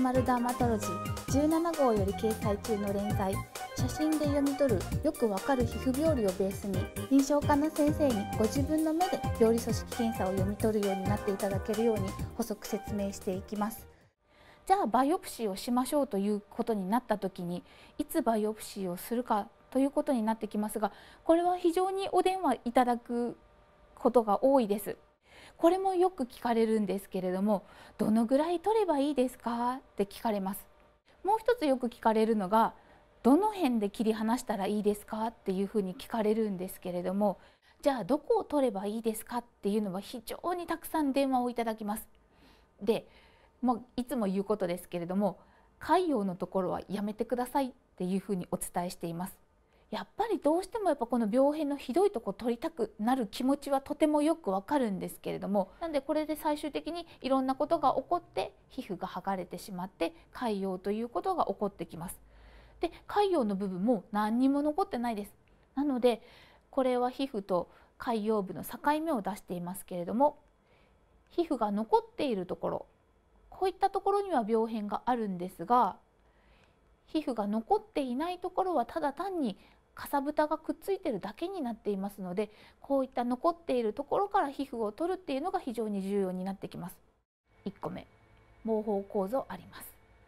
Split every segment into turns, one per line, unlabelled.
マルダーマトロジー17号より掲載中の連載、写真で読み取るよくわかる皮膚病理をベースに、臨床科の先生にご自分の目で病理組織検査を読み取るようになっていただけるように補足説明していきます。じゃあバイオプシーをしましょうということになった時に、いつバイオプシーをするかということになってきますが、これは非常にお電話いただくことが多いです。これもよく聞かれるんですけれども、どのぐらい取ればいいですかって聞かれます。もう一つよく聞かれるのが、どの辺で切り離したらいいですかっていうふうに聞かれるんですけれども、じゃあどこを取ればいいですかっていうのは非常にたくさん電話をいただきます。で、もういつも言うことですけれども、潰瘍のところはやめてくださいっていうふうにお伝えしています。やっぱりどうしてもこの病変のひどいところを取りたくなる気持ちはとてもよくわかるんですけれども、なんでこれで最終的にいろんなことが起こって皮膚が剥がれてしまって潰瘍ということが起こってきます。で、潰瘍の部分も何にも残ってないです。なのでこれは皮膚と潰瘍部の境目を出していますけれども、皮膚が残っているところ、こういったところには病変があるんですが、皮膚が残っていないところはただ単にかさぶたがくっついているだけになっていますので、こういった残っているところから皮膚を取るっていうのが非常に重要になってきます。1個目、毛包構造あります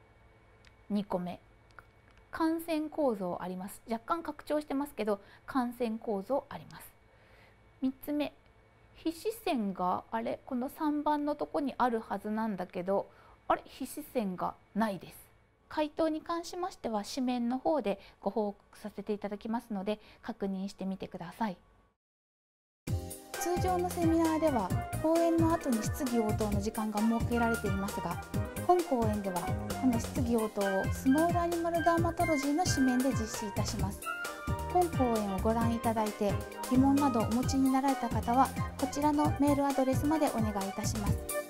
。2個目、感染構造あります。若干拡張してますけど感染構造あります。3つ目、皮脂腺がこの3番のとこにあるはずなんだけど、皮脂腺がないです。回答に関しましては紙面の方でご報告させていただきますので確認してみてください。通常のセミナーでは講演の後に質疑応答の時間が設けられていますが、本講演ではこの質疑応答をスモールアニマルダーマトロジーの紙面で実施いたします。本講演をご覧いただいて疑問などお持ちになられた方はこちらのメールアドレスまでお願いいたします。